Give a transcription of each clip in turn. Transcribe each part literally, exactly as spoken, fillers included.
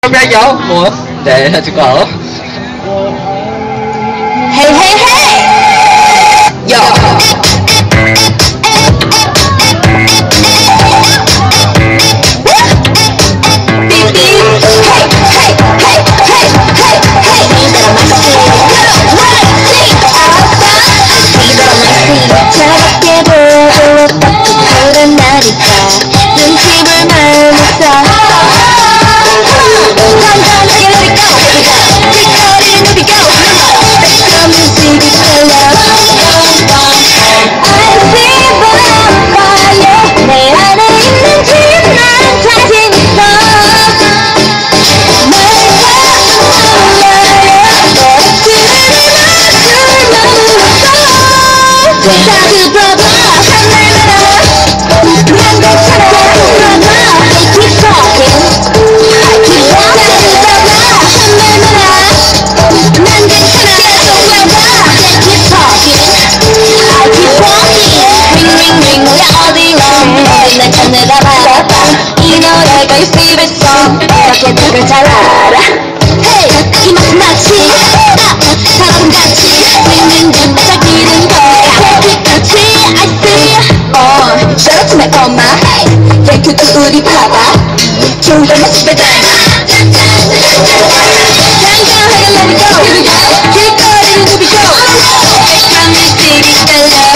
Ra dấu Ủa để là chữ cổ. Hey hey hey yo 차갑게 보고 그런 날이다 눈치를 말면서 이 노래가 your favorite song 이렇게 턱을 잘 알아 Hey 이 맛은 마치 바람같이 윙윙윙 반짝이는 거야 빛같이 I see Oh shout out to my 엄마 Hey 그도 우리 봐봐 좋은 걸 모습에 닮아 당당하게 let it go 길거리를 누비고 백한 밀집이 달려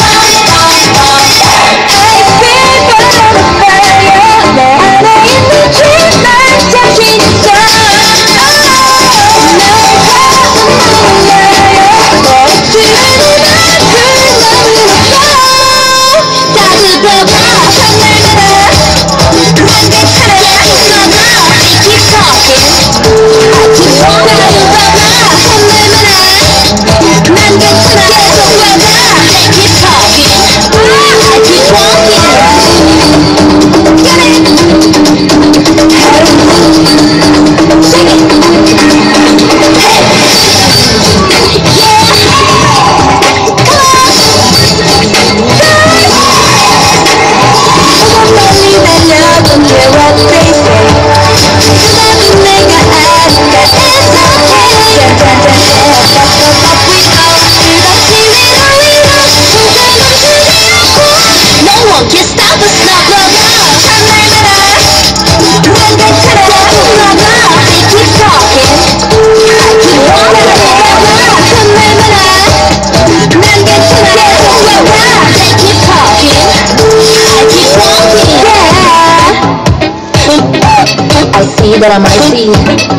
I see that I might see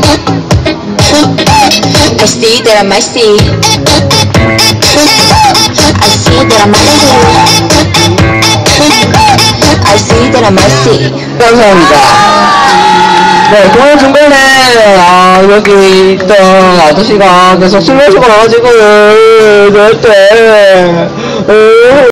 I see that I might see I see that I might see I see that I might see 감사합니다. 네, 공연 중간에 아, 여기 있던 아저씨가 계속 술 마시고 나가지고 네, 네.